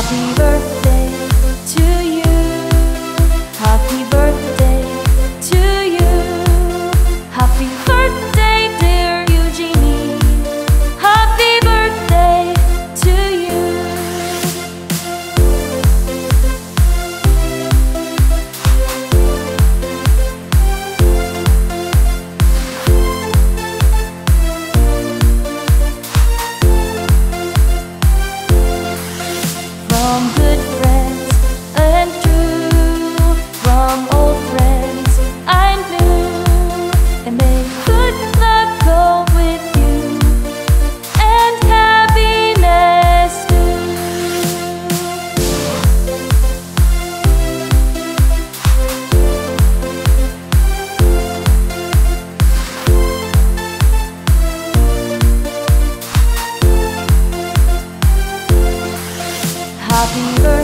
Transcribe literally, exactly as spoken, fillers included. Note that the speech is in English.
Happy birthday to you. Happy birthday to you. Happy birthday, dear Eugenie. Happy birthday to you. From good friends and true, from old friends I knew, and may good luck go with you, and happiness too. Happy birthday.